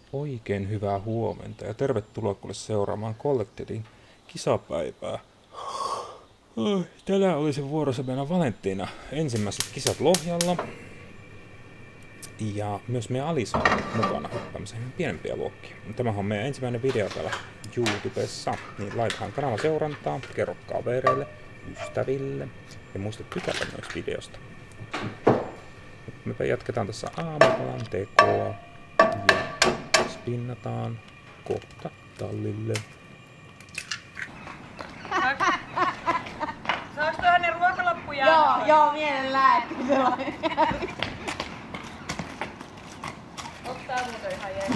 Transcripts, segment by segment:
Oikein hyvää huomenta ja tervetuloa kuule seuraamaan Collectedin kisapäivää. Tänään oli se vuorossa meidän Valenttiina. Ensimmäiset kisat Lohjalla. Ja myös meidän Alisa on mukana hyppäämään pienempiä luokkia. Tämähän on meidän ensimmäinen video täällä YouTubessa. Niin laitetaan kanava seurantaa, kerro kavereille, ystäville ja muista tykätä myös videosta. Me jatketaan tässä aamupalan tekoa ja spinnataan kohta tallille. Saaks tuohon ne ruokalappuja? Joo, mielellään, että sellainen. Ottaa muuten ihan jees.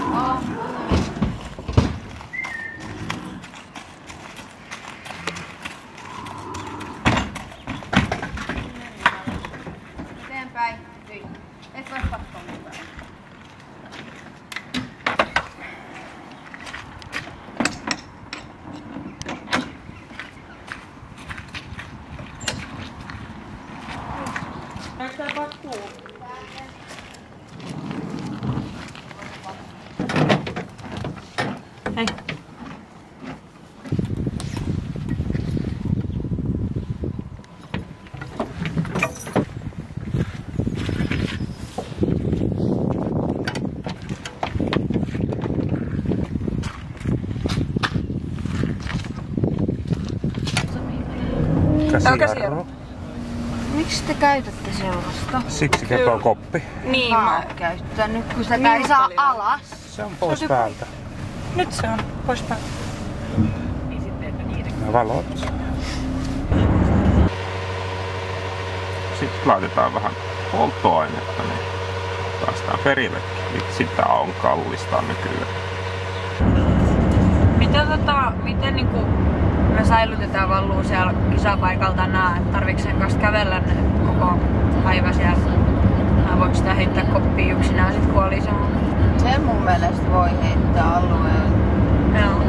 Eteenpäin. Hyi. Et voi katsoa mitään. Onks tää pakkuu? Hei. Käsijarru. Miksi te käytätte sellaista? Siksi kertoo koppi. Niin, Mä mä... oon käyttänyt, kun sitä ei saa alas. Se on pois päältä. Nyt se on pois päältä. Niin sitten, että niiden. Ja valot. Sitten laitetaan vähän polttoainetta, niin päästään perillekin. Sitä on kallista nykyään. Miten niinku me säilytetään Valluu siellä kisapaikalta nää? Tarviiko sen kanssa kävellä koko päivä siellä? Vai voiko sitä heittää koppiin yksinään sit kun oli saanut? Sen mun mielestä voi heittää alueen. Joo.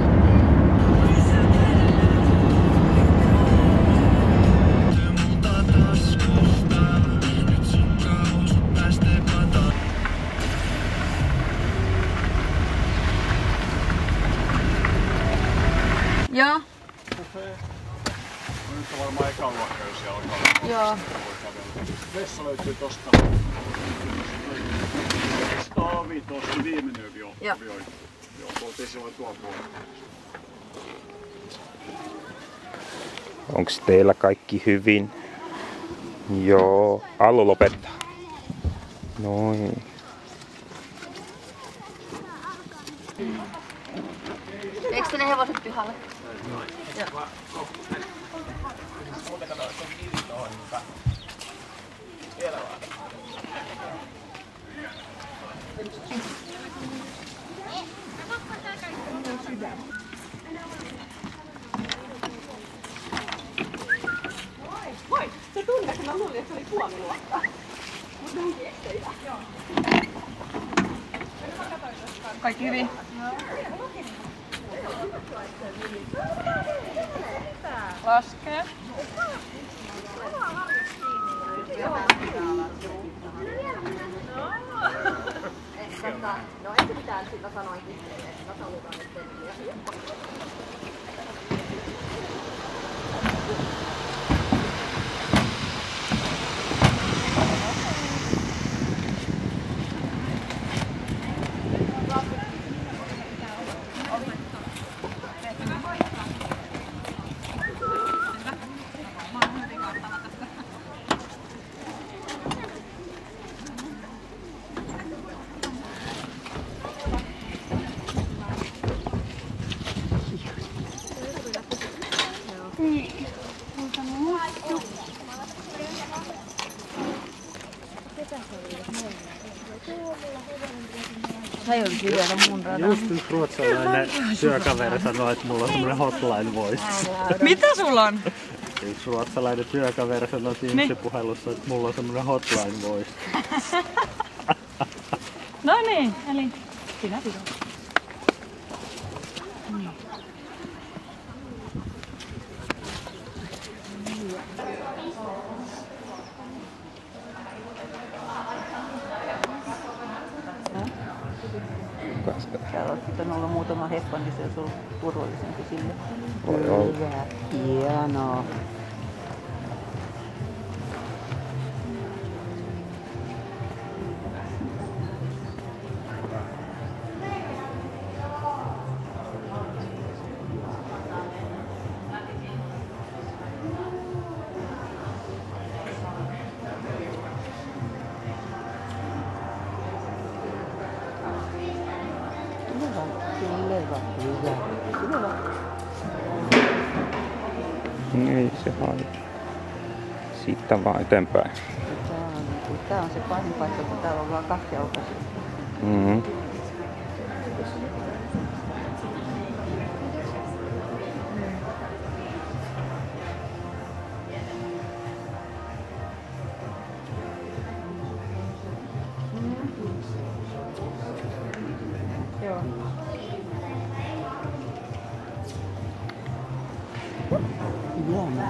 Joo. Nyt on varmaan eka luokka, jos siellä alkaa. Joo. Vessa löytyy tosta. Ovi tosta, viimeinen ovi on. Joo. Joo, oltiin silloin tuon puolella. Onks teillä kaikki hyvin? Joo. Allu lopettaa. Noin. Eikö te ne hevoset pihalle? Joo. Se tunne, kun mä luulin, että se oli puoliluokka. Mut onkin esteitä. Joo. Kaikki hyvin? Laskee. No ei se mitään, sillä sanoinkin, että tasalutaan, ettei Se ei olisi vielä mun radan. Just nyt ruotsalainen työkaveri sanoi, että mulla on semmonen hotline voice. Mitä sulla on? Yksi ruotsalainen työkaveri sanoi Teams-puhelussa, että mulla on semmonen hotline voice. No niin, eli sinä pidät. Täällä on ollut muutama heppa, niin se olisi ollut turvallisempi sille. Voi olla. Hyvä. Hienoa. Ei se haittaa. Siitä vaan eteenpäin. Tää on se pahin paikka, kun täällä on vaan kaksi aukaisia. Mm-hmm. Joo. Hienoa.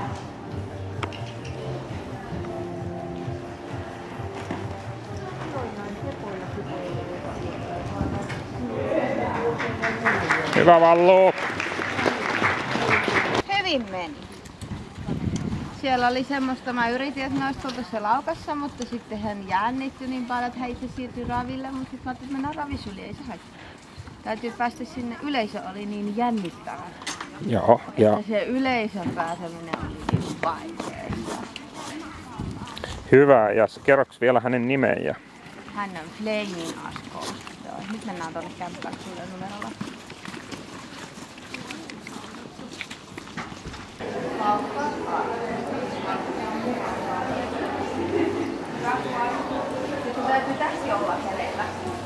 Hyvä Vallu! Hyvin meni. Siellä oli semmoista, mä yritin, että ne olisi tultu se laukassa, mutta sitten hän jännittyi niin paljon, että hän itse siirtyi raville, mutta sitten mä ajattelin, että mennään ravisyliin, ei se haittaa. Täytyy päästä sinne, yleisö oli niin jännittävä. Joo, ja Että se yleisön pääseminen oli niin vaikeaa. hyvä. Ja kerroks vielä hänen nimen ja... Hän on Flaming Asko. Joo, nyt mennään tuonne kämppään suuren numerolla. Sun täytyy tässä olla hereillä.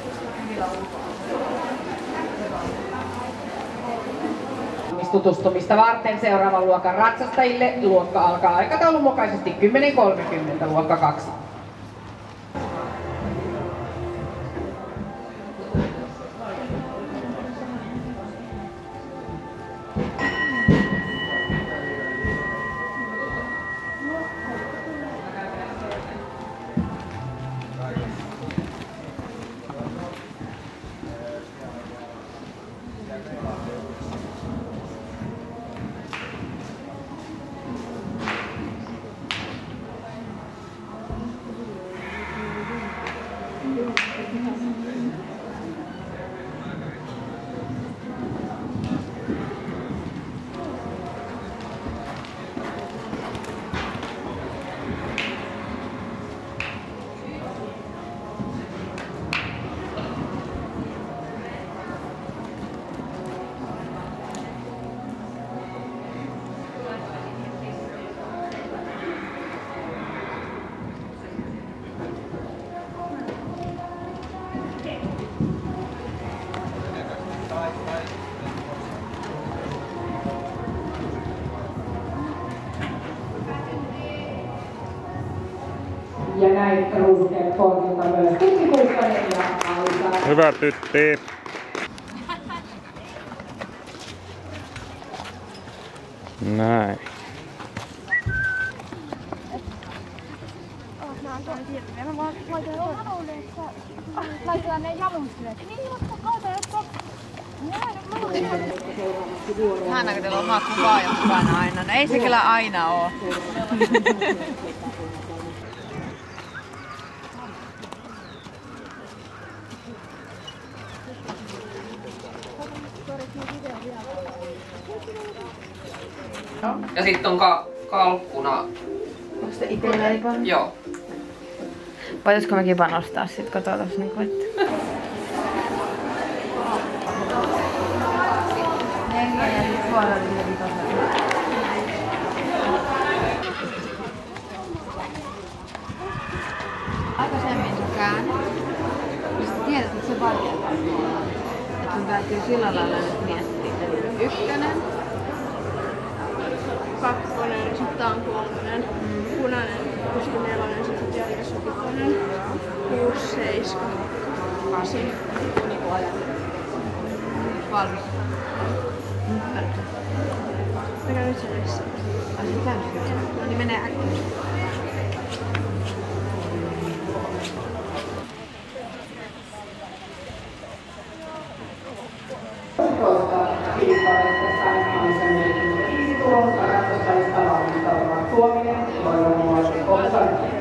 Tutustumista varten seuraavan luokan ratsastajille luokka alkaa aikataulun mukaisesti 10.30 luokka 2. Ja näin ruusukeet poltilta myös tukkikumppaneja alkaa. Hyvä tytti! Näin. Laitetaan ne jalustyöt. Niin, mutta Ihanaa, kun teillä on oma kuvaaja mukana aina. No ei se kyllä aina oo. Ja sitten on kalkkuna. Onko sitä itse leipannut? Joo. Voitaisko mekin panostaa sit kotoa tossa niinku vettä? Neljä ja sit suoraan vitosella. Aikaisemmin sä käännet. Ja sä tiedät, että se vaikuttaa. Että sun täytyy sillä lailla nyt miettiä. Eli 1. 2, sitten tää on 3, punainen, 64, sitten tiedätkö 1, 6, 7, 8. Valmis. Mikä nyt se tässä? Ai se käynnistyy. No niin menee äkkiä. kolmesta ratsastajista valmistautuvat Suominen, Toivomuoto, Kopsanen.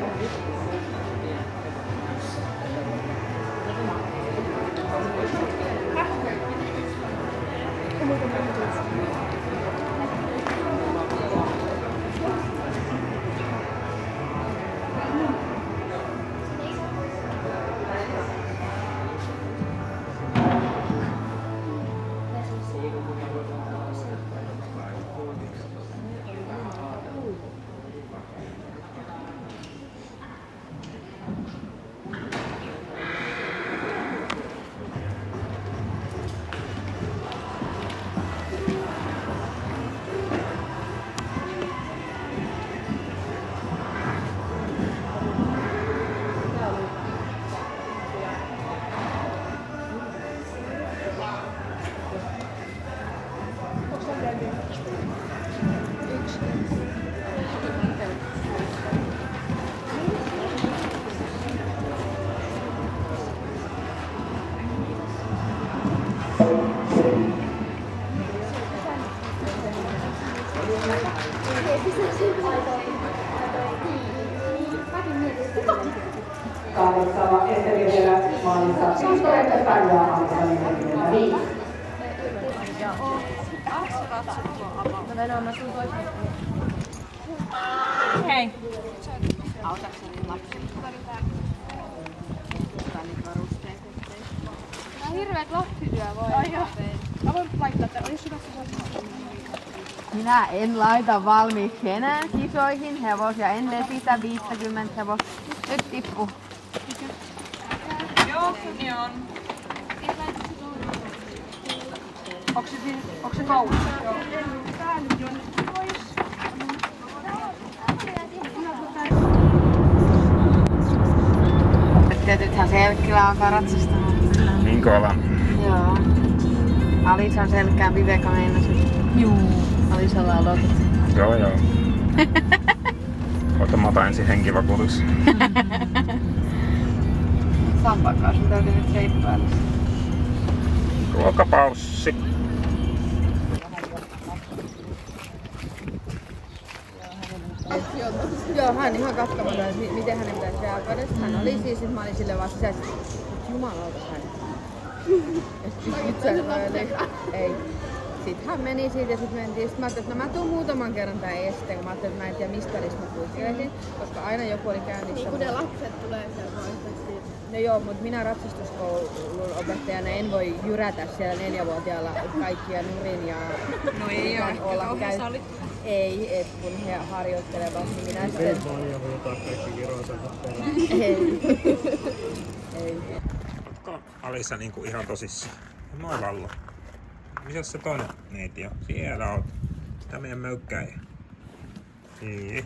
Kahdeksalla Esteri vielä maalissa 15 päivää maalissa 45. Hei. Autakseni lapsi. Tää on hirveet lapsityö voi. Ai joo. Mä voin laittaa tän. Jos sä Minä en laita valmiiksi enää kisoihin hevosia, en lesitä 50 hevosta. Nyt tippu. Joo, niin on. Onko se kaunis? Joo. tää nyt on pois. Nythän Selkkilä alkaa ratsastamaan. Niin kova. Joo. Alisan selkään Viveka meinasi. Juu. Alisalla on lokit. Joo. Ota mä otan ensin henkivakuutus. Sampaakaan sun täytyy nyt seippailla. Ruokapaussi. Joo, hän ihan katsomaton, miten hänen pitäisi reagoida. Hän oli siis, että mä olin sille vaan sisäisesti, että jumalauta hän. Ei. Sitten hän meni siitä ja sitten mentiin. Sitten mä ajattelin, että no mä tuun muutaman kerran tän esteen, kun mä ajattelin, että mä en tiedä mistä mä kulkeisin, koska aina joku oli käynnissä. Niin kun ne lapset tulee sieltä oikeasti. No joo, mutta minä ratsastuskoulun opettajana en voi jyrätä siellä 4-vuotiaalla kaikkia nurin ja No ei oo olla ehkä kauhean Ei, et kun he harjoittelevat, niin minä sitten... Ei paljon huutaa kaikki kiroisensa perään. Ei. Ootko Alissa niinku ihan tosissaan? Moi Vallo. Misäs se toinen neiti on? Siellä oot. Sitä meidän möykkäjä. Niin.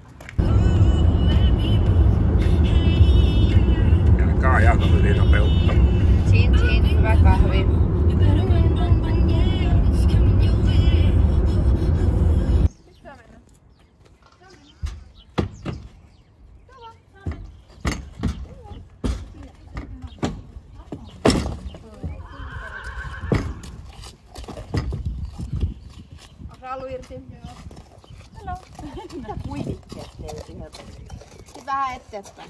Älkää ajata ylinopeutta. Chin, hyvä kahvi. Ralu irti. Hello. Mitä kuidikkeet teet helposti? Sitten vähän eteenpäin.